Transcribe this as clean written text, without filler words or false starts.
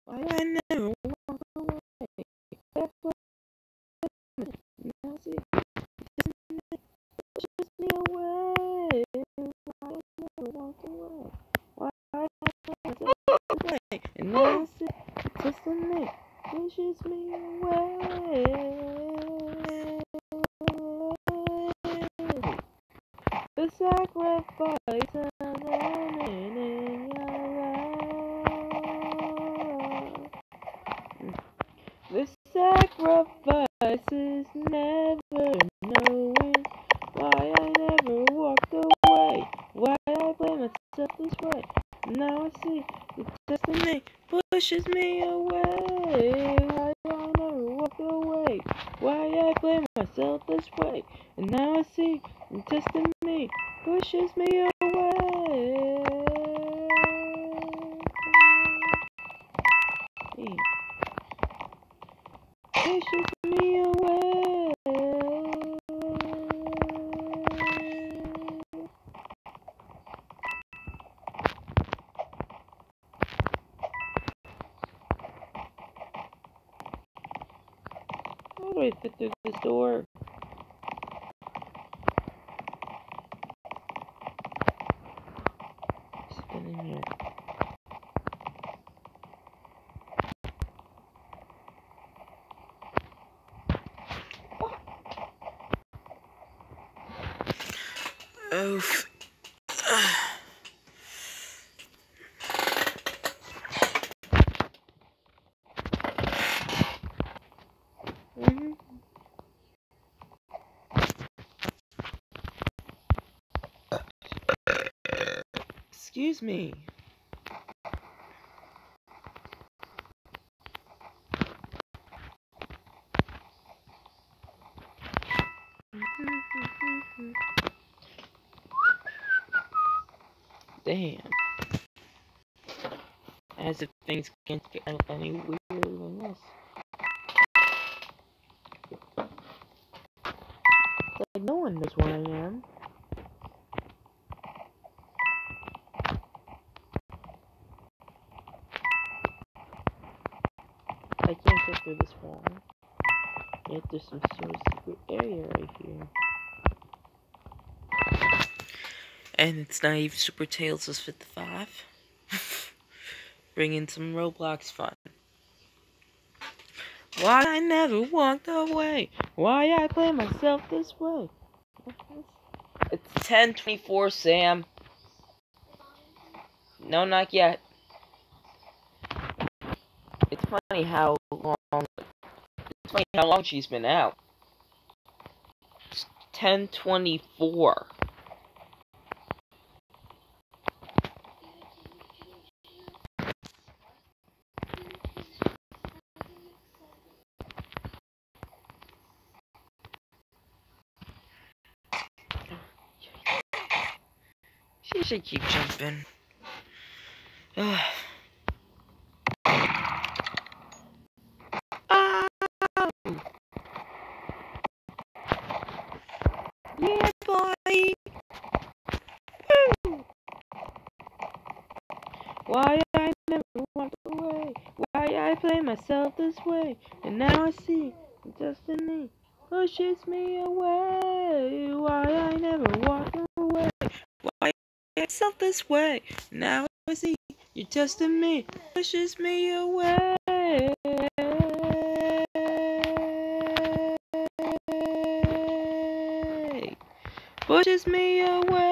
Why I never walk away? That's what now see pushes me away. Why I never walk away? Why I never walk away? And now I see testing me pushes me away. The sacrifice of running in your life. The sacrifice is never knowing why I never walked away. Why I blame myself this way. Now I see the destiny pushes me away. Why I never walked away. Why I blame myself this way. And now I see the destiny pushes me away. Pushes me away. How do I fit through this door? Just get in here. Oof. Excuse me. Damn. As if things can't get any weirder than this. Like no one knows where I am. I can't get through this wall. Yet there's some sort of secret area right here. And it's not even Super Tales is 55. Bringing some Roblox fun. Why I never walked away? Why I play myself this way? It's 10:24, Sam. No, not yet. It's funny how long she's been out. It's 10:24. She should keep jumping. Oh. Yeah, boy. Woo. Why I never walked away? Why I play myself this way? And now I see destiny pushes me away. Why I never walked away? Why myself this way? Now I see you're testing me, pushes me away. Pushes me away.